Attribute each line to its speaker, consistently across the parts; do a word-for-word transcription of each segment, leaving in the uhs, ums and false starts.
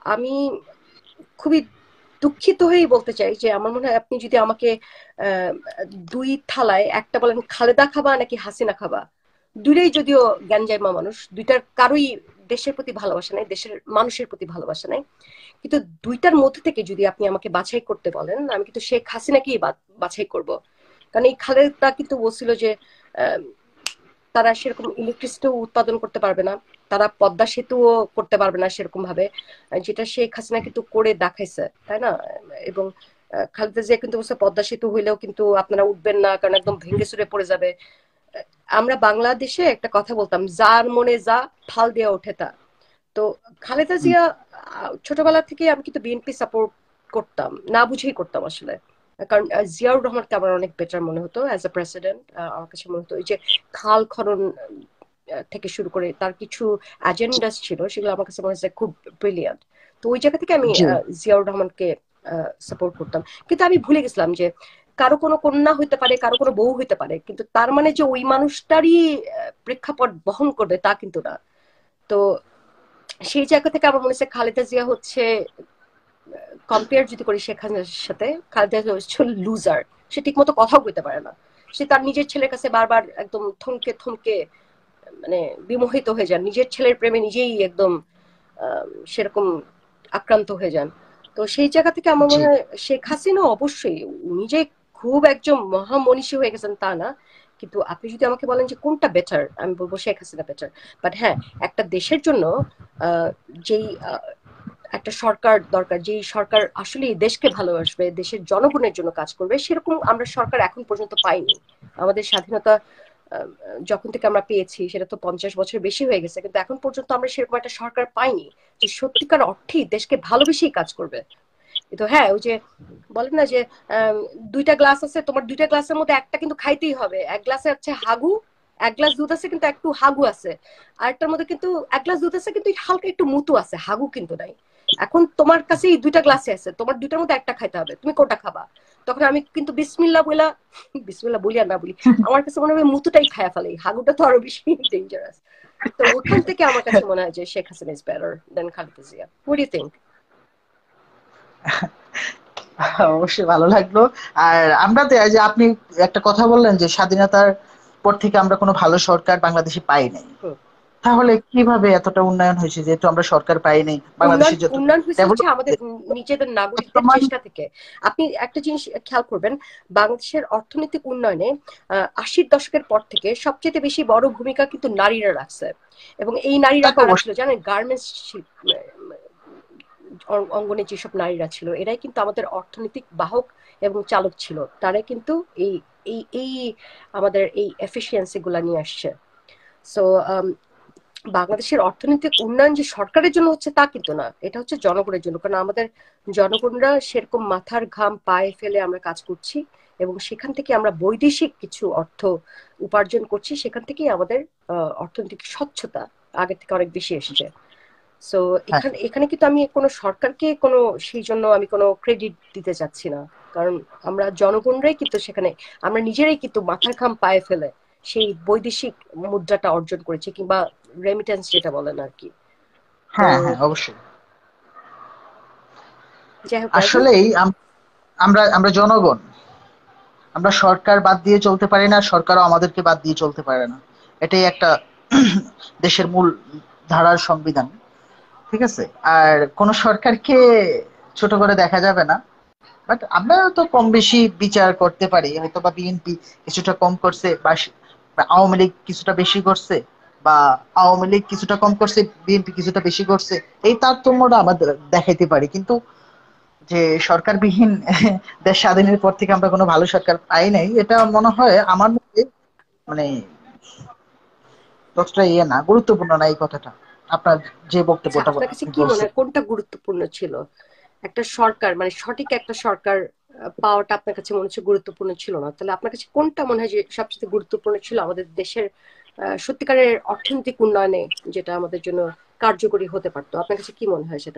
Speaker 1: আমি খুবই দুঃখিত হয়েই বলতে চাই যে আমার মনে হয় আপনি যদি আমাকে আহ, দুই থালায় একটা বলেন খালেদা খাবা নাকি হাসিনা খাবা, দুইটাই যদিও গ্যাঞ্জাইমা মানুষ, দুইটার কারোই দেশের প্রতি ভালোবাসা নাই, দেশের মানুষের প্রতি ভালোবাসা নাই, কিন্তু দুইটার মধ্যে থেকে যদি আপনি আমাকে বাছাই করতে বলেন আমি কিন্তু শেখ হাসিনাকেই বা- বাছাই করব। কারণ এই খালেদা কিন্তু বলছিল যে আহ, তারা সেরকম ইলেকট্রিসিটিও উৎপাদন করতে পারবে না, তারা পদ্মা সেতুও করতে পারবে না সেরকম ভাবে, যেটা শেখ হাসিনা কিন্তু করে দেখাইছে, তাই না? এবং আহ, খালেদা জিয়া কিন্তু বলছে পদ্মা সেতু হইলেও কিন্তু আপনারা উঠবেন না কারণ একদম ভেঙে চুরে পড়ে যাবে। আমরা বাংলাদেশে একটা কথা বলতাম, যার মনে যা ফাল দিয়ে ওঠে তা। তো খালেদা
Speaker 2: হুম,
Speaker 1: জিয়া আহ, ছোটবেলা থেকে আমি কিন্তু বিএনপি সাপোর্ট করতাম, না বুঝেই করতাম আসলে। কারণ আহ, জিয়াউর রহমানকে আমার অনেক বেটার মনে হতো অ্যাজ এ প্রেসিডেন্ট। আমার কাছে মনে হতো এই যে খাল খনন আহ, থেকে শুরু করে তার কিছু অ্যাজেন্ডাস ছিল, সেগুলো আমার কাছে মনে হচ্ছে খুব ব্রিলিয়ান্ট। তো ওই জায়গা থেকে আমি
Speaker 2: জি।
Speaker 1: আহ, জিয়াউর রহমানকে সাপোর্ট করতাম। কিন্তু আমি ভুলে গেছিলাম যে কারো কোনো কন্যা হইতে পারে, কারো কোনো বউ হইতে পারে, কিন্তু তার মানে যে ওই মানুষটারই আহ, প্রেক্ষাপট বহন করবে তা কিন্তু না। তো সেই জায়গা থেকে আমার মনে হচ্ছে খালেদা জিয়া হচ্ছে, কম্পেয়ার যদি করি শেখ হাসিনার সাথে, খালেদা জিয়া হচ্ছে লুজার। সে ঠিক মতো কথাও কইতে পারে না, সে তার নিজের ছেলের কাছে বারবার একদম থমকে থমকে মানে বিমোহিত হয়ে যান, নিজের ছেলের প্রেমে নিজেই একদম আহ, সেরকম আক্রান্ত হয়ে যান। তো সেই জায়গা থেকে আমার
Speaker 2: জি।
Speaker 1: মনে হয় শেখ হাসিনা অবশ্যই নিজে খুব একজন মহামনীষী হয়ে গেছেন তা না, কিন্তু আপনি যদি আমাকে বলেন যে কোনটা বেটার, আমি বলবো শেখ হাসিনা বেটার। বাট হ্যাঁ, একটা দেশের জন্য আহ, যেই আহ, একটা সরকার দরকার, যেই সরকার আসলে দেশকে ভালোবাসবে, দেশের জনগণের জন্য কাজ করবে, সেরকম আমরা সরকার এখন পর্যন্ত পাইনি। আমাদের স্বাধীনতা আহ, যখন থেকে আমরা পেয়েছি সেটা তো পঞ্চাশ বছর বেশি হয়ে গেছে, কিন্তু এখন পর্যন্ত আমরা সেরকম একটা সরকার পাইনি যে সত্যিকার অর্থেই দেশকে ভালোবেসেই কাজ করবে। কিন্তু হ্যাঁ, ওই যে বলেন না যে আম, দুইটা গ্লাস আছে, তোমার দুইটা গ্লাসের মধ্যে একটা কিন্তু খাইতেই হবে, এক গ্লাসে হচ্ছে হাগু, এক গ্লাস দুধ আছে কিন্তু একটু হাগু আছে, আরেকটার মধ্যে কিন্তু এক গ্লাস দুধ আছে কিন্তু হালকা একটু মুতু আছে, হাগু কিন্তু নাই। এখন তোমার কাছে এই দুইটা গ্লাসে আছে, তোমার দুইটার মধ্যে একটা খাইতে হবে, তুমি কোনটা খাবা? তখন আমি কিন্তু বিসমিল্লা বইলা, বিসমিল্লা বলি আর না বলি, আমার কাছে মনে হবে মুতুটাই খায়া ফেলে, হাগুটা তো আরো বেশি ডেঞ্জারাস। তো ওখান থেকে আমার কাছে মনে হয় যে Sheikh Hasina is better than Khaleda Zia. What do you think?
Speaker 2: অবশ্যই ভালো লাগলো। আর আমরা তো এই যে আপনি একটা কথা বললেন যে স্বাধীনতার পর থেকে আমরা কোনো ভালো সরকার বাংলাদেশে পাই নাই, তাহলে কিভাবে এতটা উন্নয়ন হয়েছে যেহেতু আমরা সরকার পাই নাই
Speaker 1: উন্নয়ন
Speaker 2: বাংলাদেশে যত
Speaker 1: উন্নয়ন হয়েছে হচ্ছে
Speaker 2: ডেভেলপ
Speaker 1: আমাদের নিজেদের নাগরিকদের
Speaker 2: বর্তমান।
Speaker 1: চেষ্টা থেকে। আপনি একটা জিনিস খেয়াল করবেন, বাংলাদেশের অর্থনৈতিক উন্নয়নে আহ, আশির দশকের পর থেকে সবচেয়ে বেশি বড় ভূমিকা কিন্তু নারীরা রাখছে। এবং এই
Speaker 2: তা
Speaker 1: নারীরা
Speaker 2: তো
Speaker 1: কারা ছিল
Speaker 2: অবশ্যই।
Speaker 1: জানেন? গার্মেন্টস অঙ্গনে যেসব নারীরা ছিল এরাই কিন্তু আমাদের অর্থনৈতিক বাহক এবং চালক ছিল, তারাই কিন্তু এই এই এই আমাদের এই এফিসিয়েন্সি গুলা নিয়ে আসছে। সো বাংলাদেশের অর্থনৈতিক উন্নয়ন যে সরকারের জন্য হচ্ছে তা কিন্তু না, এটা হচ্ছে জনগণের জন্য। কারণ আমাদের জনগণরা সেরকম মাথার ঘাম পায়ে ফেলে আমরা কাজ করছি, এবং সেখান থেকে আমরা বৈদেশিক কিছু অর্থ উপার্জন করছি, সেখান থেকেই আমাদের আহ, অর্থনৈতিক স্বচ্ছতা আগের থেকে অনেক বেশি এসছে। সো
Speaker 2: হ্যাঁ,
Speaker 1: এখানে এখানে কিন্তু আমি কোনো সরকারকে কোনো সেই জন্য আমি কোনো ক্রেডিট দিতে চাচ্ছি না। কারণ আমরা জনগণরাই কিন্তু সেখানে, আমরা নিজেরাই কিন্তু মাথার ঘাম পায়ে ফেলে সেই বৈদেশিক মুদ্রাটা অর্জন করেছি, কিংবা রেমিটেন্স যেটা বলেন আর কি। তো
Speaker 2: হ্যাঁ, হ্যাঁ, অবশ্যই।
Speaker 1: যাই হোক রাইজুল।
Speaker 2: আসলেই আম- আমরা আমরা জনগণ, আমরা সরকার বাদ দিয়ে চলতে পারি না, সরকারও আমাদেরকে বাদ দিয়ে চলতে পারে না। এটাই একটা দেশের মূল ধারার সংবিধান। ঠিক আছে। আর কোন সরকারকে ছোট করে দেখা যাবে না। বাট আমরা তো কম বেশি বিচার করতে পারি, হয়তো বা বিএনপি কিছুটা কম করছে বা স- বা আওয়ামী লীগ কিছুটা বেশি করছে, বা আওয়ামী লীগ কিছুটা কম করছে, বিএনপি কিছুটা বেশি করছে, এই তারতম্যটা আমাদের দেখাইতে পারি। কিন্তু যে সরকারবিহীন দেশ স্বাধীনের পর থেকে আমরা কোনো ভালো সরকার পাই নাই, এটা মনে হয় আমার মতে মানে ততটা ইয়ে না, গুরুত্বপূর্ণ না এই কথাটা। আপনার যে
Speaker 1: আচ্ছা,
Speaker 2: বক্তব্যটা
Speaker 1: আপনার কাছে
Speaker 2: আপনি
Speaker 1: কি মনে
Speaker 2: বলছেন।
Speaker 1: হয় কোনটা গুরুত্বপূর্ণ ছিল? একটা সরকার মানে সঠিক একটা সরকার আহ, পাওয়াটা আপনার কাছে মনে হচ্ছে গুরুত্বপূর্ণ ছিল না, তাহলে আপনার কাছে কোনটা মনে হয় যে সবচেয়ে গুরুত্বপূর্ণ ছিল আমাদের দেশের আহ, সত্যিকারের অর্থনৈতিক উন্নয়নে, যেটা আমাদের জন্য কার্যকরী হতে পারতো? আপনার কাছে কি মনে হয় সেটা?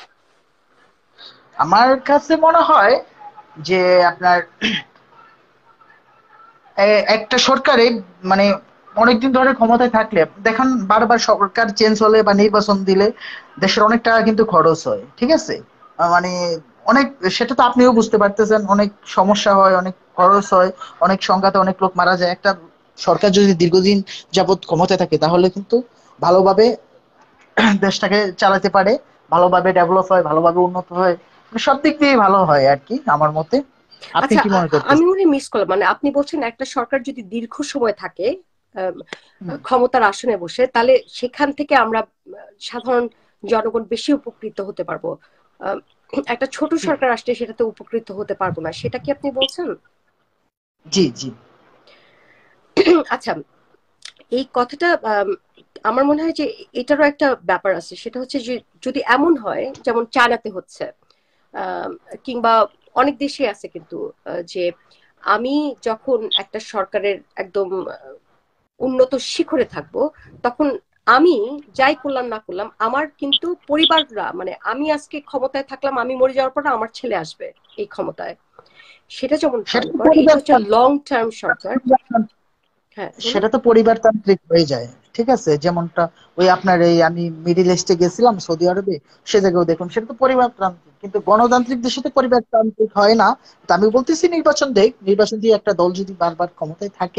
Speaker 2: আমার কাছে মনে হয় যে আপনার এ- একটা সরকারে মানে অনেকদিন ধরে ক্ষমতায় থাকলে দেখেন বারবার সরকার চেঞ্জ হলে বা নির্বাচন দিলে দেশের অনেক টাকা কিন্তু খরচ হয়, ঠিক আছে? আহ, মানে অনেক, সেটা তো আপনিও বুঝতে পারতেছেন, অনেক সমস্যা হয়, অনেক খরচ হয়, অনেক সংখ্যাতে অনেক লোক মারা যায়। একটা সরকার যদি দীর্ঘদিন যাবত ক্ষমতায় থাকে তাহলে কিন্তু ভালোভাবে দেশটাকে চালাতে পারে, ভালোভাবে ডেভেলপ হয়, ভালোভাবে উন্নত হয়, মানে সব দিক দিয়ে ভালো হয় আর কি আমার মতে। আপনি
Speaker 1: আচ্ছা,
Speaker 2: কি
Speaker 1: আ-
Speaker 2: মনে
Speaker 1: আমি
Speaker 2: করতেছেন?
Speaker 1: মনে হয় মিস করলাম, মানে আপনি বলছেন একটা সরকার যদি দীর্ঘ সময় থাকে আম,
Speaker 2: হুম,
Speaker 1: ক্ষমতার আসনে বসে, তাহলে সেখান থেকে আমরা আহ, সাধারণ জনগণ বেশি উপকৃত হতে পারবো। আম, একটা ছোট
Speaker 2: জি
Speaker 1: সরকার আসলে সেটাতে উপকৃত হতে পারবো না, সেটা কি আপনি বলছেন?
Speaker 2: জি জি।
Speaker 1: আচ্ছা, এই কথাটা আম, আমার মনে হয় যে এটারও একটা ব্যাপার আছে, সেটা হচ্ছে যে যদি এমন হয় যেমন চায়নাতে হচ্ছে, আম, কিংবা অনেক দেশে আছে কিন্তু, আহ, যে আমি যখন একটা সরকারের একদম আহ, উন্নত শিখরে থাকবো, তখন আমি যাই করলাম না করলাম আমার কিন্তু পরিবাররা, মানে আমি আজকে ক্ষমতায় থাকলাম, আমি মরে যাওয়ার পর আমার ছেলে আসবে এই ক্ষমতায়। সেটা যেমন
Speaker 2: সেটা তো
Speaker 1: ভয়ঙ্কর, এটা
Speaker 2: পরিবার,
Speaker 1: হচ্ছে লং টার্ম সরকার। হ্যাঁ, বলুন।
Speaker 2: সেটা তো পরিবারতান্ত্রিক হয়ে যায়, ঠিক আছে? যেমনটা ওই আপনার এই আমি মিডিল ইস্টে গেছিলাম সৌদি আরবে, সে জায়গায় দেখুন সেটা তো পরিবারতান্ত্রিক, কিন্তু গণতান্ত্রিক দেশে তো পরিবারতান্ত্রিক হয় না। তো আমি বলতেছি নির্বাচন দেখ, নির্বাচন দিয়ে একটা দল যদি বারবার ক্ষমতায় থাকে,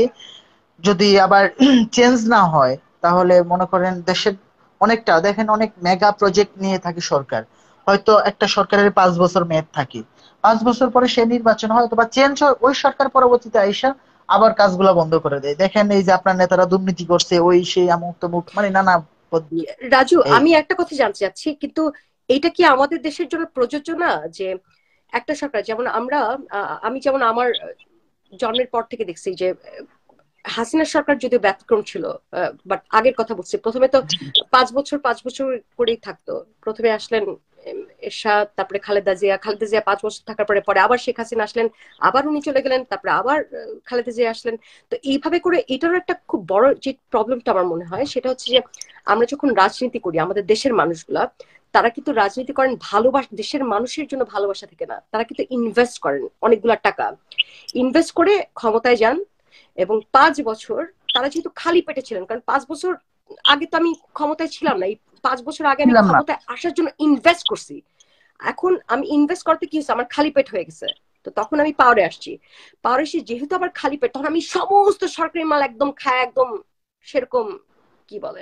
Speaker 2: যদি আবার চেঞ্জ না হয়, তাহলে মনে করেন দেশের অনেকটা দেখেন অনেক মেগা প্রজেক্ট নিয়ে থাকে সরকার। হয়তো একটা সরকারের পাঁচ বছর মেয়াদ থাকে, পাঁচ বছর পরে সে নির্বাচন হয় অথবা চেঞ্জ হয়, ওই সরকার পরবর্তীতে আইসা আবার কাজগুলা বন্ধ করে দেয়। দেখেন এই যে আপনার নেতারা দুর্নীতি করছে, ওই সেই আমুক তমুক, মানে নানা পদ্ধতি।
Speaker 1: রাজু,
Speaker 2: এই
Speaker 1: আমি একটা কথা জানতে চাচ্ছি, কিন্তু এটা কি আমাদের দেশের জন্য প্রযোজ্য না? যে একটা সরকার যেমন আমরা, আহ, আমি যেমন আমার জন্মের পর থেকে দেখছি যে হাসিনা সরকার যদিও ব্যতিক্রম ছিল, বাট আগের কথা বলছি, প্রথমে তো পাঁচ বছর পাঁচ বছর করেই থাকতো। প্রথমে আসলেন উম, এরশাদ, তারপরে খালেদা জিয়া, খালেদা জিয়া পাঁচ বছর থাকার পরে পরে আবার শেখ হাসিনা আসলেন, আবার উনি চলে গেলেন, তারপরে আবার আহ, খালেদা জিয়া আসলেন। তো এইভাবে করে এটারও একটা খুব বড় যে প্রবলেমটা আমার মনে হয় সেটা হচ্ছে যে আমরা যখন রাজনীতি করি, আমাদের দেশের মানুষগুলা, তারা কিন্তু রাজনীতি করেন ভালোবাসা, দেশের মানুষের জন্য ভালোবাসা থেকে না, তারা কিন্তু ইনভেস্ট করেন অনেকগুলা টাকা, ইনভেস্ট করে ক্ষমতায় যান। এবং পাঁচ বছর তারা যেহেতু খালি পেটে ছিলেন, কারণ পাঁচ বছর আগে তো আমি ক্ষমতায় ছিলাম না, এই পাঁচ বছর আগে আমি
Speaker 2: ছিলাম না।
Speaker 1: ক্ষমতায় আসার জন্য ইনভেস্ট করছি। এখন আমি ইনভেস্ট করতে কি হচ্ছে, আমার খালি পেট হয়ে গেছে। তো তখন আমি পাওয়ারে আসছি, পাওয়ারে এসে যেহেতু আমার খালি পেট, তখন আমি সমস্ত সরকারি মাল একদম খায় একদম সেরকম, কি বলে,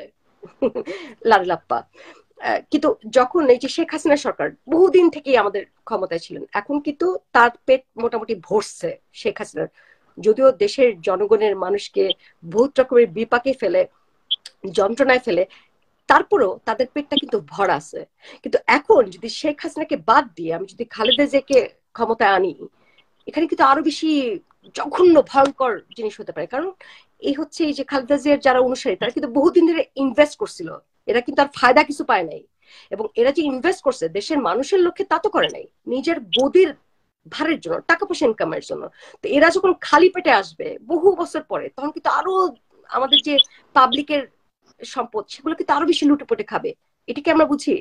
Speaker 1: লাল্লাপ্পা। আহ, কিন্তু যখন এই যে শেখ হাসিনা সরকার বহুদিন থেকেই আমাদের ক্ষমতায় ছিলেন, এখন কিন্তু তার পেট মোটামুটি ভরছে শেখ হাসিনার, যদিও দেশের জনগণের মানুষকে বহুত রকমের বিপাকে ফেলে, যন্ত্রণায় ফেলে, তারপরও তাদের পেটটা কিন্তু ভরা আছে। কিন্তু এখন যদি শেখ হাসিনাকে বাদ দিয়ে আমি যদি খালেদা জিয়াকে ক্ষমতায় আনি, এখানে কিন্তু আরো বেশি জঘন্য ভয়ঙ্কর জিনিস হতে পারে। কারণ এই হচ্ছে এই যে খালেদা জিয়ার যারা অনুসারী, তারা কিন্তু বহুদিন ধরে ইনভেস্ট করছিল, এরা কিন্তু আর ফায়দা কিছু পায় নাই। এবং এরা যে ইনভেস্ট করছে দেশের মানুষের লক্ষ্যে, তা তো করে নাই, নিজের গদির ভারের জন্য, টাকা পয়সা ইনকামের জন্য। তো এরা যখন খালি পেটে আসবে বহু বছর পরে, তখন কিন্তু আরো আমাদের যে পাবলিকের সম্পদ সেগুলো কিন্তু আরো বেশি লুটেপুটে খাবে। এটা কি আমরা বুঝি?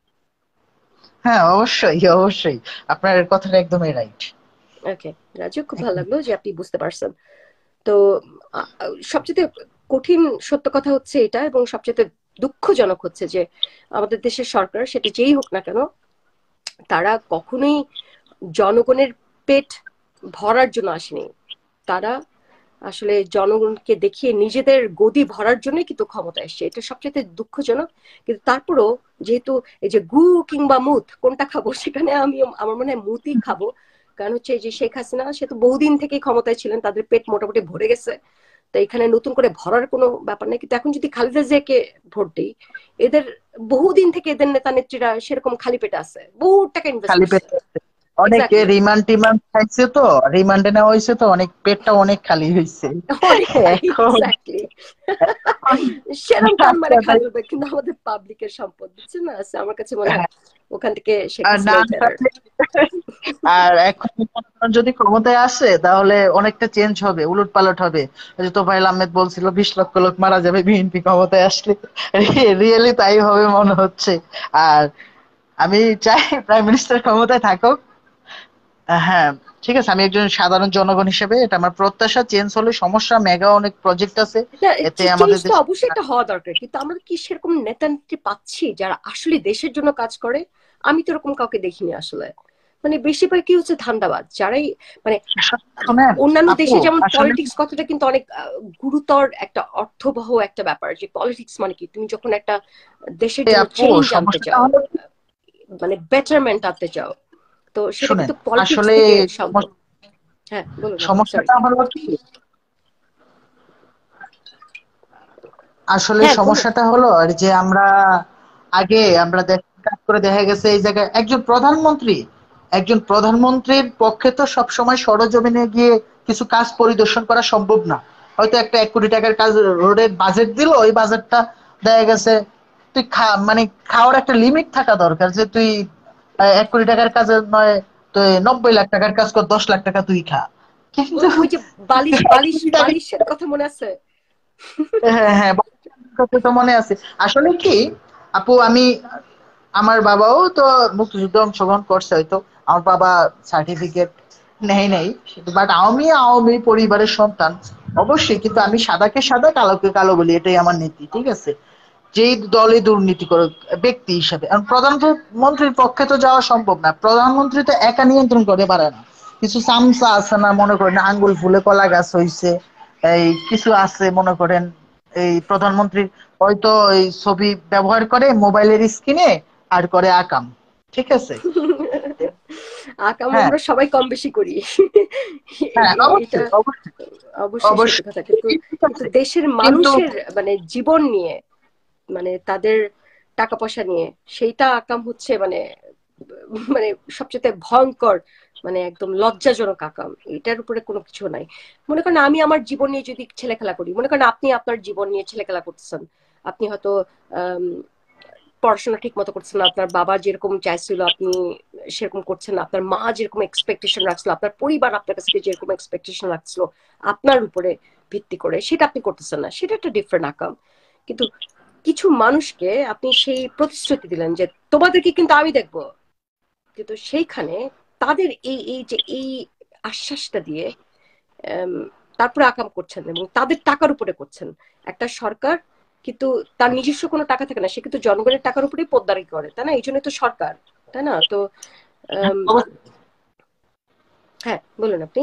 Speaker 2: হ্যাঁ, অবশ্যই অবশ্যই, আপনার কথাটা একদমই রাইট।
Speaker 1: ওকে রাজু, খুব ভালো লাগলো যে আপনি বুঝতে পারছেন। তো আ- আ- সবচেয়ে কঠিন সত্য কথা হচ্ছে এটা, এবং সবচেয়ে দুঃখজনক হচ্ছে যে আমাদের দেশের সরকার, সেটা যেই হোক না কেন, তারা কখনোই জনগণের পেট ভরার জন্য আসেনি। তারা আসলে জনগণকে দেখিয়ে নিজেদের গদি ভরার জন্যই কিন্তু ক্ষমতা এসছে, এটা সবচেয়ে দুঃখজনক। কিন্তু তারপরও যেহেতু এই যে গু কিংবা মুত কোনটা খাবো, সেখানে আমি আমার মনে হয় মুতই খাবো। কারণ হচ্ছে এই যে শেখ হাসিনা, সে তো বহুদিন থেকেই ক্ষমতায় ছিলেন, তাদের পেট মোটামুটি ভরে গেছে। তো এখানে নতুন করে ভরার কোনো ব্যাপার নেই। কিন্তু এখন যদি খালেদা জিয়াকে ভোট দিই, এদের বহুদিন থেকে এদের নেতা নেত্রীরা সেরকম খালি পেটে আছে, বহু টাকা ইনভেস্ট
Speaker 2: খালি
Speaker 1: করছে।
Speaker 2: পেটে অনেকে
Speaker 1: এক্স্যাক্টলি।
Speaker 2: রিমান্ড টিমান্ড খাইছে, তো রিমান্ডে নেওয়া হয়েছে, তো অনেক পেটটা অনেক খালি হয়েছে
Speaker 1: অনেক খালি,
Speaker 2: এখন।
Speaker 1: এক্স্যাক্টলি। সেরকম টান মারে
Speaker 2: আচ্ছা
Speaker 1: খাই
Speaker 2: তাই।
Speaker 1: ফেলবে, কিন্তু আমাদের পাবলিকের সম্পদ, বুঝছেন না? So, আমার কাছে মনে হয় ওখান থেকে শেখ
Speaker 2: আর না
Speaker 1: হাসিনাই বেটার।
Speaker 2: থাকলে, আর এখন মনে করেন যদি ক্ষমতায় আসে তাহলে অনেকটা চেঞ্জ হবে, উলট পালট হবে। ওই যে তোফায়েল আহমেদ বলছিল বিশ লক্ষ লোক মারা যাবে বিএনপি ক্ষমতায় আসলে, রিয়েলি তাই হবে মনে হচ্ছে। আর আমি চাই প্রাইম মিনিস্টার ক্ষমতায় থাকুক, আহ, হ্যাঁ, ঠিক আছে, আমি একজন সাধারণ জনগণ হিসেবে এটা আমার প্রত্যাশা, চেঞ্জ হলে সমস্যা, মেগা অনেক প্রজেক্ট আছে
Speaker 1: এটা
Speaker 2: এতে আমাদের
Speaker 1: চেঞ্জটা
Speaker 2: দেশে।
Speaker 1: অবশ্যই এটা হওয়া দরকার, কিন্তু আমরা কি সেরকম নেতা নেত্রী পাচ্ছি যারা আসলে দেশের জন্য কাজ করে? আমি তো এরকম কাউকে দেখিনি আসলে। মানে বেশিরভাগ কি হচ্ছে ধান্দাবাজ যারাই, মানে
Speaker 2: শোনেন
Speaker 1: অন্যান্য
Speaker 2: আপু,
Speaker 1: দেশে যেমন
Speaker 2: আসলে
Speaker 1: পলিটিক্স কথাটা কিন্তু অনেক আহ, গুরুতর একটা অর্থবহ একটা ব্যাপার, যে পলিটিক্স মানে কি, তুমি যখন একটা দেশের জন্য
Speaker 2: আপু
Speaker 1: চেঞ্জ আনতে
Speaker 2: সমস্যাটা
Speaker 1: চাও,
Speaker 2: হলো কি,
Speaker 1: মানে বেটারমেন্ট আনতে চাও, তো সেটা
Speaker 2: শুনেন
Speaker 1: কিন্তু পলিটিক্স
Speaker 2: আসলে
Speaker 1: থেকে সম্ভব।
Speaker 2: সমস-
Speaker 1: হ্যাঁ বলুন আপনি, সরি।
Speaker 2: সমস্যাটা হলো কি, আসলে
Speaker 1: হ্যাঁ বলুন।
Speaker 2: সমস্যাটা হলো আর যে আমরা আগে আমরা দেখ কাজ করে দেখা গেছে এই জায়গায় একজন প্রধানমন্ত্রী, একজন প্রধানমন্ত্রীর পক্ষে তো সবসময় সরজমিনে গিয়ে কিছু কাজ পরিদর্শন করা সম্ভব না। হয়তো একটা এক কোটি টাকার কাজ, রোডের বাজেট দিল, ওই বাজেটটা দেখা গেছে তুই খা মানে খাওয়ার একটা লিমিট থাকা দরকার, যে তুই আহ, এক কোটি টাকার কাজে নয়, তুই নব্বই লাখ টাকার কাজ কর, দশ লাখ টাকা তুই খা। কিন্তু
Speaker 1: ওই ওই যে বালিশ
Speaker 2: এক
Speaker 1: বালিশ
Speaker 2: কোটি টাকা,
Speaker 1: বালিশের কথা মনে আছে?
Speaker 2: হ্যাঁ হ্যাঁ, কথা তো মনে আছে। আসলে কি আপু, আমি আমার বাবাও তো মুক্তিযুদ্ধে অংশগ্রহণ করছে হয়তো, আমার বাবা সার্টিফিকেট নেই নেই, বাট আমি আওয়ামী পরিবারের সন্তান অবশ্যই, কিন্তু আমি সাদাকে সাদা কালোকে কালো বলি, এটাই আমার নীতি, ঠিক আছে। যেই দলে দুর্নীতি করুক, ব্যক্তি হিসাবে, কারণ প্রধানমন্ত্রীর পক্ষে তো যাওয়া সম্ভব না, প্রধানমন্ত্রী তো একা নিয়ন্ত্রণ করে পারে না। কিছু চামচা আছে না, মনে করেন আঙ্গুল ফুলে কলা গাছ হইছে, এই কিছু আছে মনে করেন, এই প্রধানমন্ত্রী হয়তো এই ছবি ব্যবহার করে মোবাইলের স্ক্রিনে আর করে আকাম, ঠিক আছে।
Speaker 1: আকাম
Speaker 2: হ্যাঁ
Speaker 1: আমরা সবাই কম বেশি করি।
Speaker 2: হ্যাঁ,
Speaker 1: এ- এ- এটা
Speaker 2: অবশ্যই অবশ্যই
Speaker 1: অবশ্যই সত্যি
Speaker 2: অবশ্যই,
Speaker 1: কথা, কিন্তু
Speaker 2: ঠিক
Speaker 1: কিন্তু
Speaker 2: আছে,
Speaker 1: দেশের
Speaker 2: কিন্তু
Speaker 1: মানুষের মানে জীবন নিয়ে, মানে তাদের টাকা পয়সা নিয়ে, সেইটা আকাম হচ্ছে মানে, মানে সবচেয়ে ভয়ঙ্কর, মানে একদম লজ্জাজনক আকাম। এটার উপরে কোনো কিছু নাই। মনে করেন আমি আমার জীবন নিয়ে যদি ছেলে খেলা করি, মনে করেন আপনি আপনার জীবন নিয়ে ছেলে খেলা করতেছেন, আপনি হয়তো আম, পড়াশোনা ঠিক মতো করছেন না, আপনার বাবা যেরকম চাইছিল আপনি সেরকম করছেন না, আপনার মা যেরকম এক্সপেকটেশন রাখছিল, আপনার পরিবার আপনার কাছ থেকে যেরকম এক্সপেকটেশন রাখছিল আপনার উপরে ভিত্তি করে, সেটা আপনি করতেছেন না, সেটা একটা ডিফারেন্ট আকাম। কিন্তু কিছু মানুষকে আপনি সেই প্রতিশ্রুতি দিলেন যে তোমাদেরকে কিন্তু আমি দেখবো, কিন্তু সেইখানে তাদের এই এই যে এই আশ্বাসটা দিয়ে আম, তারপরে আকাম করছেন এবং তাদের টাকার উপরে করছেন। একটা সরকার কিন্তু তার নিজস্ব কোনো টাকা থাকে না, সে কিন্তু জনগণের টাকার উপরেই পোদ্দারি করে, তাই না? এই জন্যই তো সরকার, তাই না? তো আম, হ্যাঁ বলুন আপনি।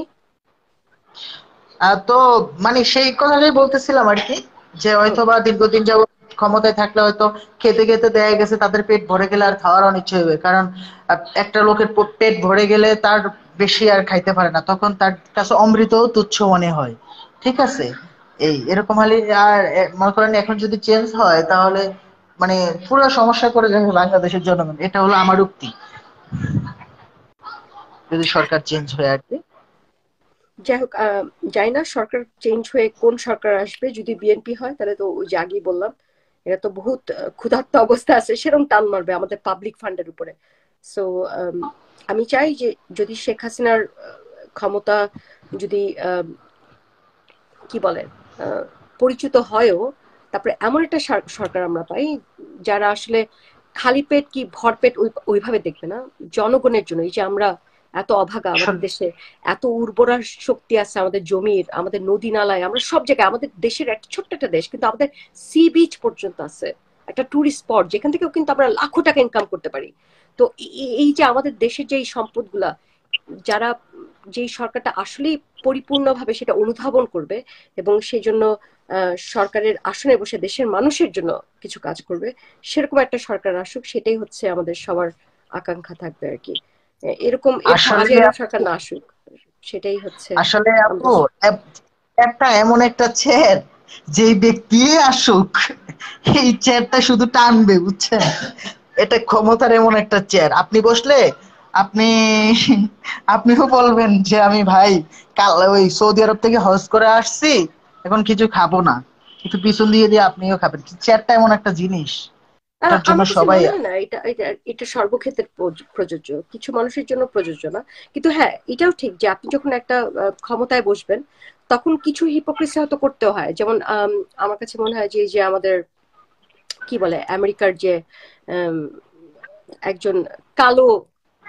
Speaker 2: আহ, তো মানে সেই কথাটাই বলতেছিলাম আর কি, যে
Speaker 1: হুম।
Speaker 2: হয়তো বা দীর্ঘদিন যাবত ক্ষমতায় থাকলে হয়তো খেতে খেতে দেখা গেছে তাদের পেট ভরে গেলে আর খাওয়ার অনিচ্ছা হবে, কারণ আহ, একটা লোকের প- পেট ভরে গেলে তার বেশি আর খাইতে পারে না, তখন তার কাছে অমৃতও তুচ্ছ মনে হয়, ঠিক আছে। এই এরকম হলে আর এ, মনে করেন এখন যদি চেঞ্জ হয় তাহলে মানে পুরো সমস্যা করে যাবে বাংলাদেশের জনগণ, এটা হলো আমার উক্তি, যদি সরকার চেঞ্জ হয় আর কি।
Speaker 1: যাই হোক, আহ, জানি না সরকার চেঞ্জ হয়ে কোন সরকার আসবে। যদি বিএনপি হয় তাহলে তো ওই যে আগেই বললাম, এটা তো বহুত আহ, ক্ষুধার্ত অবস্থা আছে, সেরকম টান মারবে আমাদের পাবলিক ফান্ডের উপরে। সো আমি চাই যে যদি শেখ হাসিনার আহ, ক্ষমতা যদি আহ, কি বলে আহ, পরিচিত হয়ও, তারপরে এমন একটা সর- সরকার আমরা পাই যারা আসলে খালি পেট কি ভরপেট ওই ওইভাবে দেখবে না, জনগণের জন্য। এই যে আমরা এত অভাগা, আমাদের
Speaker 2: শোন-
Speaker 1: দেশে এত উর্বরা শক্তি আছে, আমাদের জমির, আমাদের নদী নালায়, আমরা সব জায়গায়, আমাদের দেশের একটা ছোট্ট একটা দেশ কিন্তু আমাদের সি বিচ পর্যন্ত আছে, একটা টুরিস্ট স্পট যেখান থেকেও কিন্তু আমরা লাখো টাকা ইনকাম করতে পারি। তো এই এই যে আমাদের দেশের যে এই সম্পদগুলা, যারা, যেই সরকারটা আসলেই পরিপূর্ণভাবে সেটা অনুধাবন করবে এবং সেই জন্য আহ, সরকারের আসনে বসে দেশের মানুষের জন্য কিছু কাজ করবে, সেরকম একটা সরকার আসুক, সেটাই হচ্ছে আমাদের সবার আকাঙ্ক্ষা থাকবে আর কি। এ- এরকম এরকম
Speaker 2: আসলে
Speaker 1: আজেবাজে সরকার না আসুক, সেটাই হচ্ছে
Speaker 2: আসলে আপু,
Speaker 1: আমাদের।
Speaker 2: এ- একটা এমন একটা চেয়ার, যে ব্যক্তি আসুক এই চেয়ারটা শুধু টানবে, বুঝছেন। এটা ক্ষমতার এমন একটা চেয়ার, আপনি বসলে আপনি আপনিও বলবেন যে আমি ভাই কাল ওই সৌদি আরব থেকে হজ করে আসছি, এখন কিছু খাবো না, কিন্তু পিছন দিয়ে দিয়ে আপনিও খাবেন। চেয়ারটা এমন একটা জিনিস,
Speaker 1: আহ,
Speaker 2: এটার জন্য
Speaker 1: আমার কাছে
Speaker 2: সবাই।
Speaker 1: মনে হয় না এটা এটা এটা সর্বক্ষেত্রে প্রয- প্রযোজ্য, কিছু মানুষের জন্য প্রযোজ্য না। কিন্তু হ্যাঁ, এটাও ঠিক যে আপনি যখন একটা আহ, ক্ষমতায় বসবেন, তখন কিছু হিপোক্রেসি হয়তো করতেও হয়। যেমন আম, আমার কাছে মনে হয় যে এই যে আমাদের কি বলে আমেরিকার যে আম, একজন কালো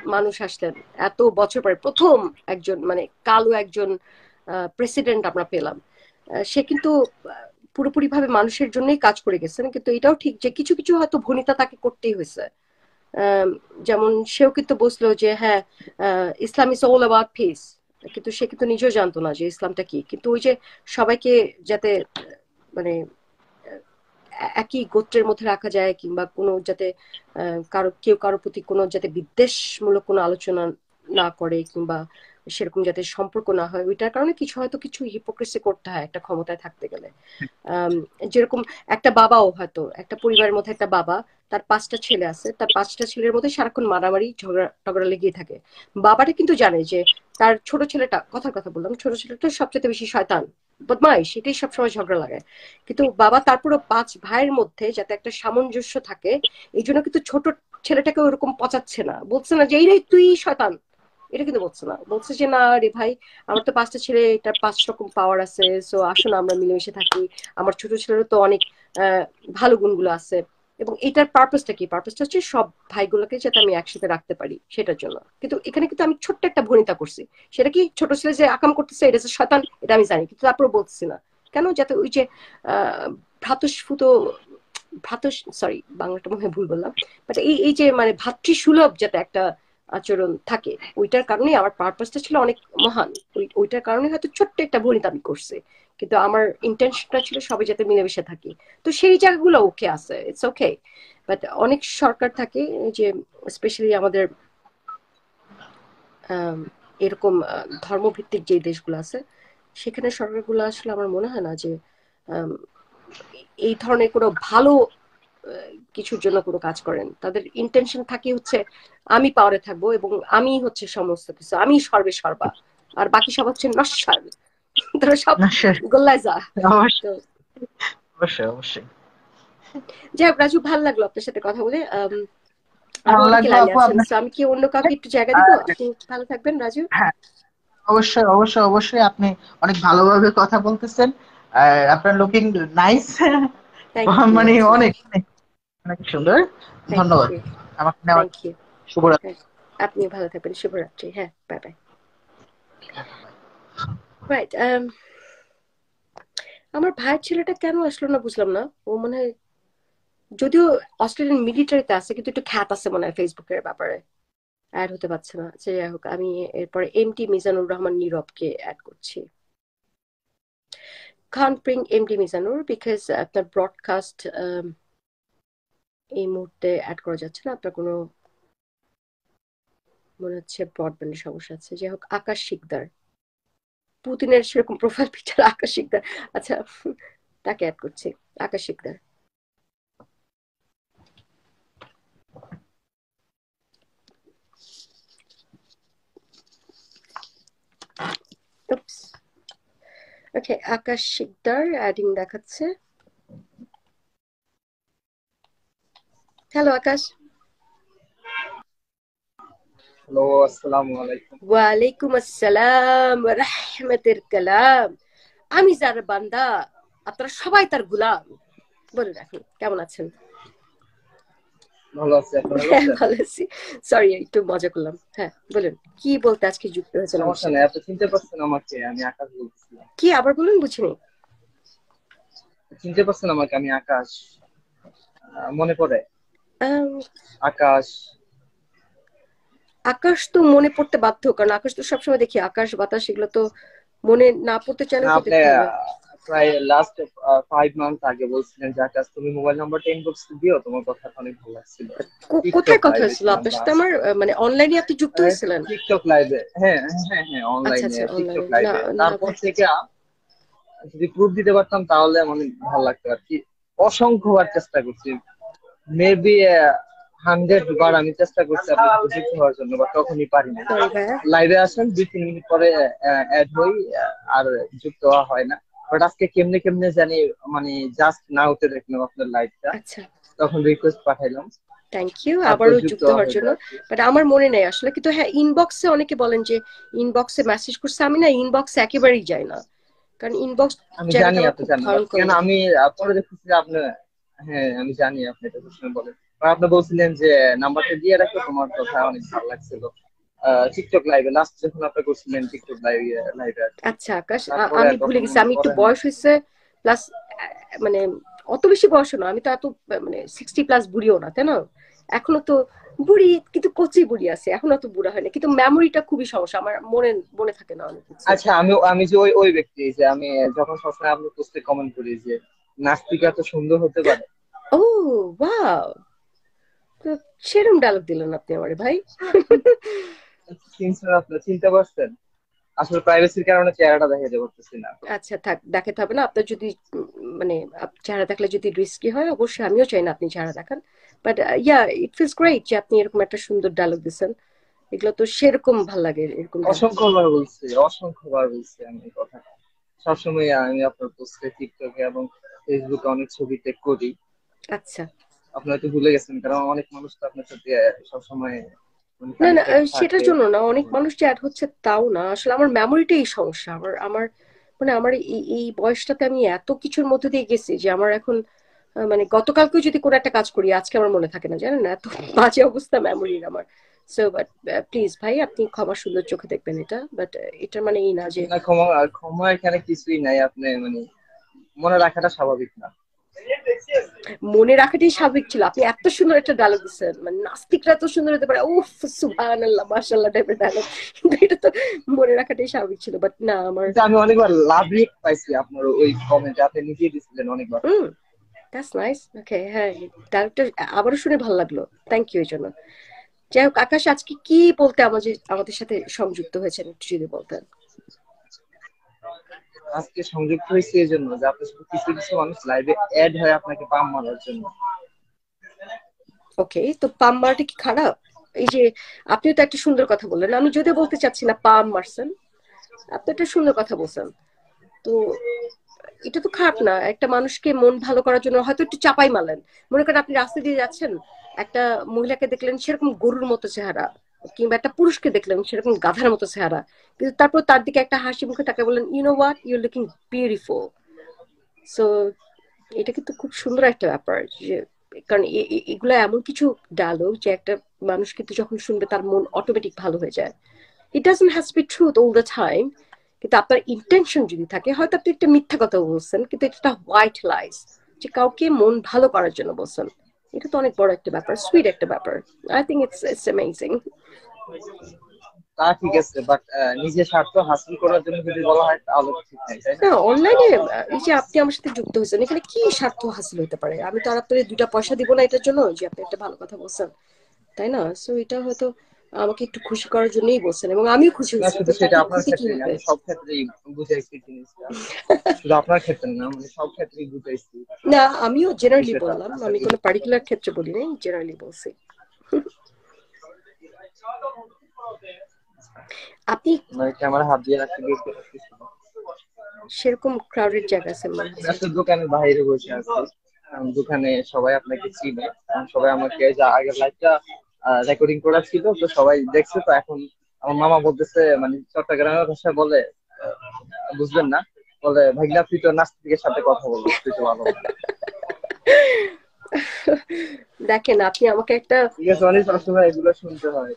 Speaker 1: মানুষ আসলেন এত বছর পরে, প্রথম একজন মানে কালো একজন প্রেসিডেন্ট আমরা পেলাম। সে কিন্তু পুরোপুরি ভাবে মানুষের জন্যই কাজ করে গেছেন, কিন্তু এটাও ঠিক যে কিছু কিছু হয়তো ভনিতা তাকে করতেই হয়েছে। যেমন সেও কিন্তু বলছিল যে হ্যাঁ, Islam is all about peace, কিন্তু সে কিন্তু নিজেও জানতো না যে ইসলামটা কি। কিন্তু ওই যে সবাইকে যাতে মানে একই গোত্রের মধ্যে রাখা যায়, কিংবা কোনো যাতে কারো কেউ কারোর প্রতি কোনো যাতে বিদ্বেষমূলক কোনো আলোচনা না করে, কিংবা সেরকম যাতে সম্পর্ক না হয়, ওইটার কারণে কিছু হয়তো কিছু হিপোক্রেসি করতে হয় একটা ক্ষমতায় থাকতে গেলে। যেরকম একটা বাবাও হয়তো, একটা পরিবারের মধ্যে একটা বাবা, তার পাঁচটা ছেলে আছে, তার পাঁচটা ছেলের মধ্যে সারাক্ষণ মারামারি ঝগড়া টগড়া লেগেই থাকে। বাবাটা কিন্তু জানে যে তার ছোট ছেলেটা, কথার কথা বললাম, ছোট ছেলেটা সবচেয়ে বেশি শয়তান, বদমাইশ, সেটাই সবসময় ঝগড়া লাগায়। কিন্তু বাবা তারপরে পাঁচ ভাইয়ের মধ্যে যাতে একটা সামঞ্জস্য থাকে, এই জন্য কিন্তু ছোট ছেলেটাকে ওরকম পচাচ্ছে না, বলছে না যে এইটাই তুই শয়তান, এটা কিন্তু বলছে না, বলছে যে না রে ভাই, আমার তো পাঁচটা ছেলে, এটা পাঁচ রকম পাওয়ার আছে, সো আসো না আমরা মিলেমিশে থাকি, আমার ছোট ছেলেরও তো অনেক ভালো গুণগুলো আছে। এবং এটার পারপাসটা কি, পারপাসটা হচ্ছে সব ভাইগুলোকে যাতে আমি একসাথে রাখতে পারি সেটার জন্য। কিন্তু এখানে কিন্তু আমি ছোট্ট একটা ভনিতা করছি, সেটা কি ছোট ছেলে যে আকাম করতেছে এটা যে শয়তান, এটা আমি জানি, কিন্তু তারপরে বলতেছি না কেন, যাতে ওই যে আহ ভ্রাতস্ফুত ভ্রাতস সরি বাংলাটা মনে হয় ভুল বললাম, বাট এই এই যে মানে ভাতৃসুলভ যাতে একটা আচরণ থাকে, ওইটার কারণেই আমার পারপাসটা ছিল অনেক মহান। ওই ওইটার কারণে হয়তো ছোট্ট একটা ভনিতা আমি করছি, কিন্তু আমার ইন্টেনশনটা ছিল সবাই যাতে মিলেমিশে থাকি। তো সেই জায়গাগুলো ওকে আছে, ইটস ওকে। বাট অনেক সরকার থাকে যে স্পেশালি আমাদের এরকম ধর্মভিত্তিক যে দেশগুলো আছে, সেখানে সরকারগুলো আসলে আমার মনে হয় না যে এই ধরনের কোনো ভালো কিছুর জন্য কোনো কাজ করেন। তাদের ইন্টেনশন থাকে হচ্ছে আমি পাওয়ারে থাকবো এবং আমি হচ্ছে সমস্ত কিছু, আমি সর্বে সর্বা, আর বাকি সব হচ্ছে নস্বার, তারা সব গোল্লায় যা। তো
Speaker 2: অবশ্যই অবশ্যই
Speaker 1: যাই হোক রাজু, ভালো লাগলো আপনার সাথে কথা বলে। আর
Speaker 2: ভালো
Speaker 1: অনেকে
Speaker 2: লাগলো
Speaker 1: লাইনে
Speaker 2: আপু
Speaker 1: আছেন,
Speaker 2: আপনার
Speaker 1: আমি কি অন্য কাউকে একটু জায়গা দিব?
Speaker 2: আর
Speaker 1: আপনি ভালো থাকবেন রাজু।
Speaker 2: হ্যাঁ, অবশ্যই অবশ্যই অবশ্যই আপনি অনেক ভালোভাবে কথা বলতেছেন, আর আপনার লুকিং নাইস।
Speaker 1: থ্যাংক ইউ
Speaker 2: মানে
Speaker 1: রাজু।
Speaker 2: অনেক অনেক অনেক সুন্দর।
Speaker 1: থ্যাংক
Speaker 2: ধন্যবাদ
Speaker 1: ইউ।
Speaker 2: আমাকে নেওয়ার
Speaker 1: থ্যাংক
Speaker 2: জন্য।
Speaker 1: ইউ।
Speaker 2: শুভরাত্রি।
Speaker 1: হ্যাঁ, আপনি ভালো থাকবেন, শুভরাত্রি। হ্যাঁ, বাই বাই। রাইট, আমার ভাইয়ের ছেলেটা কেন আসলো না বুঝলাম না। ও মনে হয়, যদিও অস্ট্রেলিয়ান মিলিটারিতে আছে, কিন্তু একটু খ্যাত আছে মনে হয় ফেসবুকের ব্যাপারে, অ্যাড হতে পারছে না। আচ্ছা যাই হোক, আমি এরপরে এম টি মিজানুর রহমান নীরবকে অ্যাড করছি। can't bring MD Mizanur because আপনার ব্রডকাস্ট এই মুহূর্তে অ্যাড করা যাচ্ছে না, আপনার কোনো মনে হচ্ছে ব্রডব্যান্ডের সমস্যা আছে। যাই হোক, আকাশ শিকদার, পুতিনের সেরকম প্রোফাইল পিকচার আকাশ শিকদার, আচ্ছা তাকে অ্যাড করছি। আকাশ শিকদার, ওকে, আকাশ শিকদার অ্যাডিং দেখাচ্ছে। হ্যালো আকাশ।
Speaker 3: হ্যালো, আসসালামু আলাইকুম।
Speaker 1: ওয়ালাইকুম আসসালাম ওয়া রাহমাতুল কালাম। আমি যার বান্দা, আপনারা সবাই তার গোলাম। বলুন এখন কেমন আছেন?
Speaker 3: ভালো আছি, আপনি ভালো
Speaker 1: হ্যাঁ
Speaker 3: আছেন?
Speaker 1: ভালো আছি। সরি একটু মজা করলাম। হ্যাঁ বলুন, কি বলতে আজকে যুক্ত হয়েছেন আমার
Speaker 3: সমস্যা নেই,
Speaker 1: সাথে?
Speaker 3: আপনি চিনতে পারছেন আমাকে? আমি আকাশ বলতেছিলাম।
Speaker 1: কি আবার বলুন, বুঝিনি।
Speaker 3: চিনতে পারছেন আমাকে? আমি আকাশ। আহ, মনে পড়ে?
Speaker 1: আম,
Speaker 3: আকাশ।
Speaker 1: আকাশ তো মনে পড়তে বাধ্য, কারণ আকাশ তো সবসময় দেখি, আকাশ বাতাস এগুলো তো মনে না পড়তে
Speaker 3: না,
Speaker 1: চাইলেও তো
Speaker 3: আপনি
Speaker 1: দেখতে হবে।
Speaker 3: আহ, প্রায় লাস্ট ফাইভ মান্থ আগে বলছিলেন যে আকাশ তুমি মোবাইল নাম্বারটা ইনবক্স দিও, তোমার কথা অনেক ভালো লাগছিল।
Speaker 1: কো-
Speaker 3: টিকটক
Speaker 1: কোথায় কথা
Speaker 3: লাইভে
Speaker 1: হয়েছিল
Speaker 3: ছিলাম
Speaker 1: আপনার
Speaker 3: বা
Speaker 1: সাথে আমার? আহ, মানে অনলাইনে আপনি যুক্ত হয়েছিলেন?
Speaker 3: টিকটক লাইভে, হ্যাঁ হ্যাঁ হ্যাঁ,
Speaker 1: আচ্ছা
Speaker 3: অনলাইনে
Speaker 1: আচ্ছা,
Speaker 3: টিকটক
Speaker 1: অনলাইনে না
Speaker 3: লাইভে।
Speaker 1: না
Speaker 3: তারপর
Speaker 1: ভাই।
Speaker 3: থেকে যদি প্রুফ দিতে পারতাম তাহলে মানে ভালো লাগতো আর কি। অসংখ্যবার চেষ্টা করছি, মেবি হান্ড্রেড বার আমি চেষ্টা করছি আপনার সাথে যুক্ত হওয়ার জন্য, বা তখনই পারি না।
Speaker 1: সরি ভাইয়া।
Speaker 3: লাইভে আসেন, দুই তিন মিনিট পরে অ্যাড হই, আহ, আর যুক্ত হওয়া হয় না। বাট আজকে কেমনে কেমনে জানি মানে জাস্ট না হতে দেখলাম আপনার লাইভটা,
Speaker 1: আচ্ছা,
Speaker 3: তখন রিকোয়েস্ট পাঠাইলাম,
Speaker 1: থ্যাংক ইউ
Speaker 3: তারপর
Speaker 1: আবারও
Speaker 3: যুক্ত
Speaker 1: যুক্ত
Speaker 3: হওয়া
Speaker 1: হওয়ার
Speaker 3: হইলো
Speaker 1: জন্য।
Speaker 3: আর কি।
Speaker 1: বাট আমার মনে নেই আসলে, কিন্তু হ্যাঁ ইনবক্সে অনেকে বলেন যে ইনবক্সে মেসেজ করছে, আমি না ইনবক্সে একেবারেই যাই না, কারণ ইনবক্স
Speaker 3: আমি
Speaker 1: জায়গাটা
Speaker 3: জানি
Speaker 1: আমার
Speaker 3: আপনি
Speaker 1: খুব
Speaker 3: জানেন, বাট
Speaker 1: ভয়ঙ্কর
Speaker 3: কেন
Speaker 1: লাগে।
Speaker 3: আমি আহ, পরে দেখতেছি যে আপনি, হ্যাঁ আমি জানি আপনি এটা সবসময় বলেন, আর আপনি বলছিলেন যে নাম্বারটা দিয়ে রাখো, তোমার কথা অনেক ভালো লাগছিল টিকটক লাইভে লাস্ট যখন আপনি করছিলেন টিকটক লাইভে লাইভে আর কি।
Speaker 1: আচ্ছা আকাশ, আ-
Speaker 3: তারপরে
Speaker 1: আমি
Speaker 3: আর
Speaker 1: ভুলে
Speaker 3: কখনো
Speaker 1: গেছি,
Speaker 3: মনে
Speaker 1: আমি একটু
Speaker 3: করেন না।
Speaker 1: বয়স হয়েছে প্লাস, মানে অত বেশি বয়স না, আমি তো এত মানে সিক্সটি প্লাস বুড়িও না, তাই না? এখনো তো বুড়ি, কিন্তু কচি বুড়ি আছে, এখনো তো বুড়া হয়নি, কিন্তু মেমোরিটা খুবই সমস্যা আমার, মনে মনে থাকে না অনেক কিছু।
Speaker 3: আচ্ছা, আমি আমি যে ওই ওই ব্যক্তি যে আমি যখন সবসময় আপনার পোস্টে কমেন্ট করি যে নাস্তিকা এত সুন্দর হতে পারে।
Speaker 1: ও ওয়াও, তো সেরম ডায়লগ দিলেন আপনি আমারে ভাই।
Speaker 3: চিনছেন, আপনি চিনতে পারছেন? আসলে প্রাইভেসির কারণে চেহারাটা দেখাতে পারতেছি না।
Speaker 1: আচ্ছা থাক, দেখাতে হবে না আপনার, যদি উম, মানে আপ- চেহারা দেখলে যদি রিস্কি হয়, অবশ্যই আমিও চাই না আপনি চেহারা দেখান। But yeah, it feels great যে আপনি এরকম একটা সুন্দর ডায়লগ দিচ্ছেন, এগুলো তো সেরকম ভাল লাগে এরকম ডায়লগ।
Speaker 3: অসংখ্যবার বলছি, অসংখ্যবার বলছি আমি এই কথা। সবসময় আমি আপনার পোস্টে টিকটকে এবং ফেসবুকে অনেক ছবি টেক করি।
Speaker 1: আচ্ছা,
Speaker 3: আপনি হয়তো ভুলে গেছেন, কারণ অনেক মানুষ তো আপনার সাথে সবসময়
Speaker 1: না না,
Speaker 3: কানেক্টেড
Speaker 1: আহ, সেটার
Speaker 3: থাকে।
Speaker 1: জন্য না, অনেক মানুষ যে অ্যাড হচ্ছে তাও না, আসলে আমার মেমোরিটাই সমস্যা। আমার আমার মানে আমার এই এই বয়সটাতে আমি এত কিছুর মধ্যে দিয়ে গেছি যে আমার এখন আহ, মানে গতকালকেও যদি কোনো একটা কাজ করি, আজকে আমার মনে থাকে না, জানেন না, এত বাজে অবস্থা মেমোরির আমার। সো বাট প্লিজ ভাই, আপনি ক্ষমা সুন্দর চোখে দেখবেন এটা, বাট এটা মানে এই না যে
Speaker 3: না, ক্ষমা ক্ষমা এখানে কিছুই নাই। আপনি মানে মনে রাখাটা স্বাভাবিক না।
Speaker 1: মনে রাখাটাই স্বাভাবিক ছিল। আপনি এত সুন্দর একটা ডায়লগ দিচ্ছেন, মানে নাস্তিকরা এত সুন্দর হতে পারে, উফ সুবহানাল্লাহ মাশাআল্লাহ টাইপের ডায়লগ, কিন্তু এটা তো মনে রাখাটাই স্বাভাবিক ছিল, বাট না আমার।
Speaker 3: কিন্তু আমি অনেকবার লাভ রিয়েক্ট পাইছি আপনার ওই কমেন্টে, আপনি নিজেই দিছিলেন অনেকবার।
Speaker 1: হুম, দ্যাটস নাইস, ওকে, হ্যাঁ, ডায়লগটা আবারও শুনে ভালো লাগলো, থ্যাংক ইউ এর জন্য। যাই হোক আকাশ, আজকে কি বলতে আমাদের আমাদের সাথে সংযুক্ত হয়েছেন একটু যদি বলতেন।
Speaker 3: আজকে সংযুক্ত হয়েছে এই জন্য যে আপনার সাথে কিছু কিছু মানুষ লাইভে অ্যাড হয় আপনাকে পাম মারার জন্য।
Speaker 1: ওকে, তো পাম মারাটা কি খারাপ? এই যে আপনিও তো একটা সুন্দর কথা বললেন, আমি যদিও বলতে চাচ্ছি না পাম মারছেন, আপনি একটা সুন্দর কথা বলছেন, তো এটা তো খারাপ না। একটা মানুষকে মন ভালো করার জন্য হয়তো একটু চাপাই মারলেন, মনে করেন আপনি রাস্তা দিয়ে যাচ্ছেন, একটা মহিলাকে দেখলেন সেরকম গরুর মতো চেহারা, কিংবা একটা পুরুষকে দেখলেন সেরকম গাধার মতো চেহারা, কিন্তু তারপর তার দিকে একটা হাসি মুখে তাকে বললেন, you know what, you looking beautiful. So এটা কিন্তু খুব সুন্দর একটা ব্যাপার যে, কারণ এ- এ- এগুলো এমন কিছু ডায়লগ যে একটা মানুষ কিন্তু যখন শুনবে তার মন অটোমেটিক ভালো হয়ে যায়। It doesn't has to be truth all the time, কিন্তু আপনার ইন্টেনশন যদি থাকে, হয়তো আপনি একটা মিথ্যা কথা বলছেন, কিন্তু এটা একটা হোয়াইট লাইস, যে কাউকে মন ভালো করার জন্য বলছেন। এটা তো অনেক বড় একটা ব্যাপার, সুইট একটা ব্যাপার। I think it's it's amazing.
Speaker 3: তা ঠিক আছে, বাট নিজের স্বার্থ হাসিল করার জন্য যদি বলা হয় তাহলে তো ঠিক নাই, তাই না?
Speaker 1: না, অনলাইনে এই যে আপনি আমার সাথে যুক্ত হয়েছেন, এখানে কি স্বার্থ হাসিল হতে পারে? আমি তো আর আপনার দুইটা পয়সা দিব না এটার জন্য যে আপনি একটা ভালো কথা বলছেন, তাই না? সো এটা হয়তো আমাকে একটু খুশি করার জন্যই বলছেন, এবং আমিও খুশি
Speaker 3: না,
Speaker 1: হয়েছি,
Speaker 3: শুধু
Speaker 1: তো
Speaker 3: সেটা
Speaker 1: তাতে
Speaker 3: আপনার
Speaker 1: ক্ষতি কি
Speaker 3: ক্ষেত্রে না,
Speaker 1: হবে?
Speaker 3: আমি সব ক্ষেত্রেই বুঝাইছি জিনিসটা। শুধু আপনার ক্ষেত্রে না, মানে সব ক্ষেত্রেই বুঝাইছি
Speaker 1: না, আমিও জেনারেলি
Speaker 3: বিষয়টা।
Speaker 1: বললাম,
Speaker 3: আশা
Speaker 1: আমি
Speaker 3: করি
Speaker 1: কোনো পার্টিকুলার ক্ষেত্রে বলি নাই, জেনারেলি বলছি। আপনি
Speaker 3: মানে ক্যামেরা হাত দিয়ে রাখতে বিরক্ত লাগতেছিল।
Speaker 1: সেরকম ক্রাউডেড জায়গা আছে মনে
Speaker 3: আমি
Speaker 1: হচ্ছে।
Speaker 3: আসলে দোকানের বাইরে বসে আছি। আম, দোকানে সবাই আপনাকে চিনে, কারণ সবাই আমাকে যা আগের লাইভটা রেকর্ডিং করা ছিল তো সবাই দেখছে। তো এখন আমার মামা বলতেছে, মানে চট্টগ্রামের ভাষায় বলে, আহ, বুঝবেন না, বলে ভাইগনা তুই তো নাস্তিকের সাথে কথা বলো, তুই তো ভালো না।
Speaker 1: দেখেন আপনি আমাকে একটা,
Speaker 3: ঠিক আছে, মানে সবসময় এগুলো শুনতে হয়,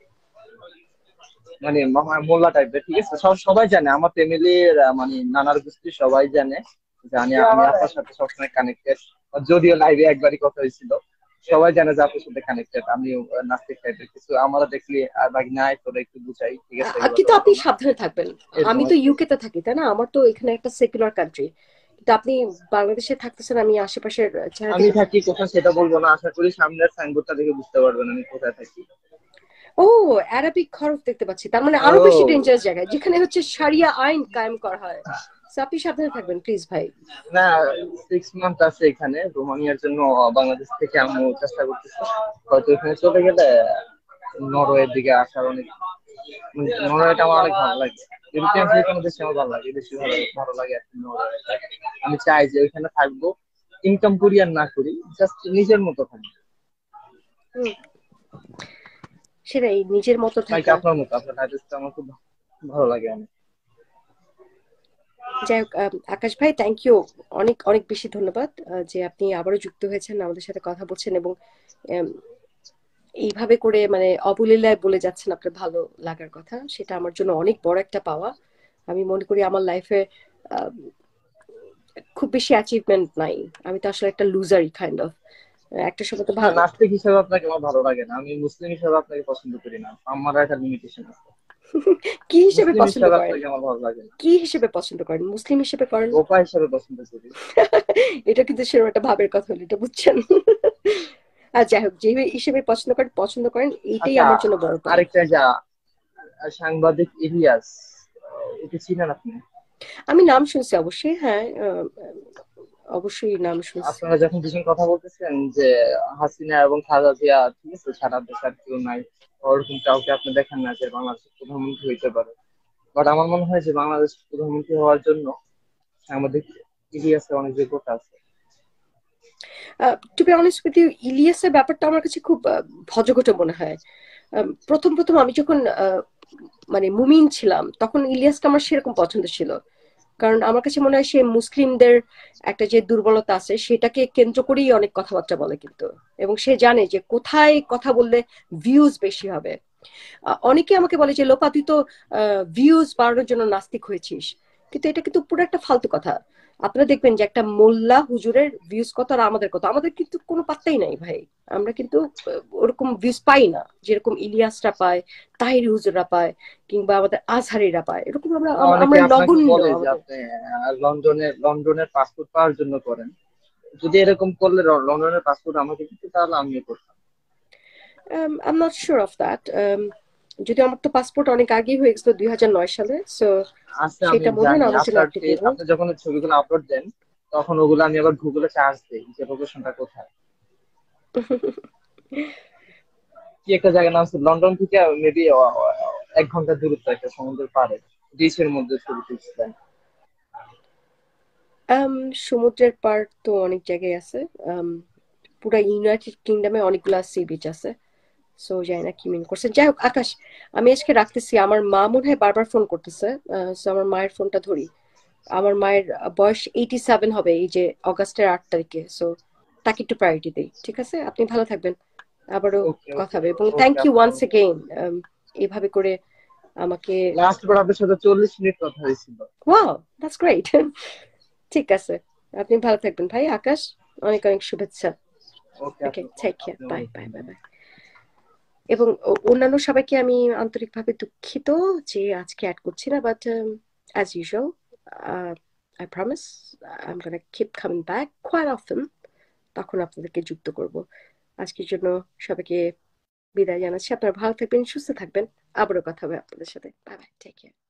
Speaker 3: মানে মহা- মোল্লা টাইপের। ঠিক আছে, সব সবাই জানে, আমার ফ্যামিলির মানে নানার গোষ্ঠী সবাই জানে জানি আমি আপনার সাথে সবসময় কানেক্টেড। যদিও লাইভে একবারই কথা হয়েছিল, সবাই জানে যে আপনার সাথে কানেক্টেড। আমি নাস্তিক টাইপের কিছু আমরা দেখলি বাকি নাই, তোরা একটু বুঝাই, ঠিক আছে,
Speaker 1: আ-
Speaker 3: এগুলো তো
Speaker 1: কিন্তু আপনি
Speaker 3: ভালো না,
Speaker 1: সাবধানে থাকবেন।
Speaker 3: এরকম
Speaker 1: আমি
Speaker 3: আর
Speaker 1: তো
Speaker 3: কি।
Speaker 1: ইউকে তে থাকি, তাই না? আমার তো এখানে একটা সেকুলার কান্ট্রি, কিন্তু আপনি বাংলাদেশে থাকতেছেন, আমি আশেপাশের চেহারা
Speaker 3: আমি
Speaker 1: দেখে।
Speaker 3: থাকি কোথায় সেটা বলবো না, আশা করি সামনের সাইনবোর্ডটা দেখে বুঝতে পারবেন আমি কোথায় থাকি।
Speaker 1: ও, অ্যারাবিক হরফ দেখতে পাচ্ছি, তার মানে আরো বেশি
Speaker 3: ও
Speaker 1: ডেঞ্জারাস জায়গায়, যেখানে হচ্ছে শারিয়া আইন কায়েম করা হয়। So, আপনি সাবধানে থাকবেন প্লিজ ভাই।
Speaker 3: না, সিক্স মান্থ আছে এখানে রোমানিয়ার জন্য। বাংলাদেশ থেকে আম্মু চেষ্টা করতেছে, হয়তো এখানে চলে গেলে নরওয়ের দিকে আসার অনেক, মানে নরওয়েটা আমার অনেক ভালো লাগে। ইউরোপিয়ান যে কোনো দেশে আমার ভালো লাগে, বেশি ভালো ভালো লাগে আর কি নরওয়ে। আমি চাই যে ওইখানে থাকবো, ইনকাম করি আর না করি, জাস্ট নিজের মতো থাকবো।
Speaker 1: হুম, সেটাই, নিজের মতো
Speaker 3: লাইক
Speaker 1: থাকা।
Speaker 3: আপনার মতো, আপনার লাইফ আমার খুব ভালো লাগে অনেক।
Speaker 1: যাই হোক, আম, আকাশ ভাই, থ্যাংক ইউ, অনেক অনেক বেশি ধন্যবাদ আহ, যে আপনি আবারও যুক্ত হয়েছেন, আমাদের সাথে কথা বলছেন, এবং আম, এইভাবে করে মানে অবলীলায় বলে যাচ্ছেন আপনার ভালো লাগার কথা। সেটা আমার জন্য অনেক বড় একটা পাওয়া। আমি মনে করি আমার লাইফে খুব বেশি অ্যাচিভমেন্ট নাই। আমি তো আসলে একটা লুজারই কাইন্ড অফ। একটা সময় তো
Speaker 3: না,
Speaker 1: ভালো।
Speaker 3: নাস্তিক হিসেবে আপনাকে আমার ভালো লাগে না, আমি মুসলিম হিসেবে আপনাকে পছন্দ করি না, আমার একটা লিমিটেশন আছে।
Speaker 1: কি হিসেবে
Speaker 3: মুসলিম
Speaker 1: পছন্দ
Speaker 3: হিসেবে
Speaker 1: করেন?
Speaker 3: আপনাকে আমার ভালো লাগে না,
Speaker 1: কি হিসেবে পছন্দ করেন? মুসলিম হিসেবে করেন?
Speaker 3: লোপা হিসেবে পছন্দ করি।
Speaker 1: এটা কিন্তু সেরকম একটা ভাবের কথা হলো, এটা বুঝছেন? আর যাই হোক, যে হিসেবে পছন্দ করেন পছন্দ করেন, এইটাই
Speaker 3: আচ্ছা,
Speaker 1: আমার জন্য বড় পাওয়া।
Speaker 3: আরেকটা যা, সাংবাদিক ইলিয়াস, একে চিনেন আপনি?
Speaker 1: আমি নাম শুনছি অবশ্যই, হ্যাঁ, আহ, অবশ্যই নাম শুনছি।
Speaker 3: আপনারা যখন দুজন কথা বলতেছেন যে হাসিনা এবং খালেদা জিয়া, ঠিক আছে, সারা দেশে আর কেউ নাই, ওরকম কাউকে আপনি দেখেন না যে বাংলাদেশের প্রধানমন্ত্রী হইতে পারে। বাট আমার মনে হয় যে বাংলাদেশ প্রধানমন্ত্রী হওয়ার জন্য সাংবাদিক ইলিয়াসের অনেক যোগ্যতা আছে।
Speaker 1: To be honest with you, ইলিয়াসের ব্যাপারটা আমার কাছে খুব আহ, ভজঘট মনে হয়। আম, প্রথম প্রথম আমি যখন আহ, মানে মুমিন ছিলাম, তখন ইলিয়াসটা আমার সেরকম পছন্দ ছিল। কারণ আমার কাছে মনে হয় সে মুসলিমদের একটা যে দুর্বলতা আছে সেটাকে কেন্দ্র করেই অনেক কথাবার্তা বলে কিন্তু। এবং সে জানে যে কোথায় কথা বললে ভিউজ বেশি হবে। আহ, অনেকে আমাকে বলে যে লোপা, তুই তো ভিউজ বাড়ানোর জন্য নাস্তিক হয়েছিস। কিন্তু এটা কিন্তু পুরো একটা ফালতু কথা। আপনারা দেখবেন যে একটা মোল্লা হুজুরের ভিউজ কত আর আমাদের কত, আমাদের কিন্তু কোনো পাত্তাই নাই ভাই। আমরা কিন্তু আহ, ওরকম ভিউজ পাই না যেরকম ইলিয়াসরা পায়, তাহিরি হুজুররা পায়, কিংবা আমাদের আজহারিরা পায়। এরকম আমরা
Speaker 3: না,
Speaker 1: আম-
Speaker 3: অনেকে
Speaker 1: আমরা
Speaker 3: আপনাকে
Speaker 1: নগণ্য
Speaker 3: বলে যে
Speaker 1: আমাদের।
Speaker 3: আপনি আহ, লন্ডনে লন্ডনের পাসপোর্ট পাওয়ার জন্য করেন। যদি এরকম করলে ল- লন্ডনের পাসপোর্ট আমাকে দিতে, তাহলে আমিও করতাম।
Speaker 1: I am not sure of that. যদি আমার তো পাসপোর্ট অনেক আগেই হয়ে গেছিল, দুই হাজার নয় সালে, সো
Speaker 3: আচ্ছা, আমি
Speaker 1: সেটা মনে হয় না
Speaker 3: জানি
Speaker 1: আমার জন্য
Speaker 3: আপনার যে
Speaker 1: অ্যাপ্লিকেবল।
Speaker 3: আপনি যখন ওই ছবিগুলো আপলোড দেন, তখন ওগুলো আমি আবার গুগলে চার্জ দিই যে লোকেশনটা কোথায়। কি একটা জায়গার নাম ছিল, লন্ডন থেকে মেবি এক ঘন্টা দূরত্ব, একটা সমুদ্রের পাড়ে, বিচের মধ্যে ছবি তুলছিলেন।
Speaker 1: আম, সমুদ্রের পাড় তো অনেক জায়গায় আছে। আম, পুরা ইউনাইটেড কিংডমে অনেকগুলা সি বিচ আছে। সো জানি না কি মিন করছে। যাই হোক আকাশ, আমি আজকে রাখতেছি, আমার মা মনে হয় বারবার ফোন করতেছে। সো আমার মায়ের ফোনটা ধরি। আমার মায়ের বয়স এইটি সেভেন হবে এই যে অগাস্টের আট তারিখে। সো তাকে একটু প্রায়োরিটি দিই, ঠিক আছে? আপনি ভালো থাকবেন, আবারও
Speaker 3: ওকে,
Speaker 1: কথা
Speaker 3: ওকে,
Speaker 1: হবে, এবং থ্যাংক
Speaker 3: ওকে,
Speaker 1: ইউ
Speaker 3: আপনি
Speaker 1: ওয়ান্স
Speaker 3: ভালো
Speaker 1: এগেইন
Speaker 3: থাকবেন।
Speaker 1: এভাবে করে আমাকে।
Speaker 3: লাস্ট বার আপনার সাথে চল্লিশ মিনিট কথা হয়েছিল।
Speaker 1: Wow, that's great. ঠিক আছে, আপনি ভালো থাকবেন ভাই আকাশ, অনেক অনেক শুভেচ্ছা।
Speaker 3: ওকে,
Speaker 1: ওকে,
Speaker 3: আপনি
Speaker 1: টেক কেয়ার,
Speaker 3: আপনি
Speaker 1: বাই
Speaker 3: ভালো
Speaker 1: বাই বাই
Speaker 3: থাকবেন।
Speaker 1: বাই। এবং অ- অন্যান্য সবাইকে আমি আন্তরিকভাবে দুঃখিত যে আজকে অ্যাড করছি না, but as usual I promise I am gonna keep coming back quite often. তখন আপনাদেরকে যুক্ত করব। আজকের জন্য সবাইকে বিদায় জানাচ্ছি। আপনারা ভালো থাকবেন, সুস্থ থাকবেন। আবারও কথা হবে আপনাদের সাথে। Bye bye, take care.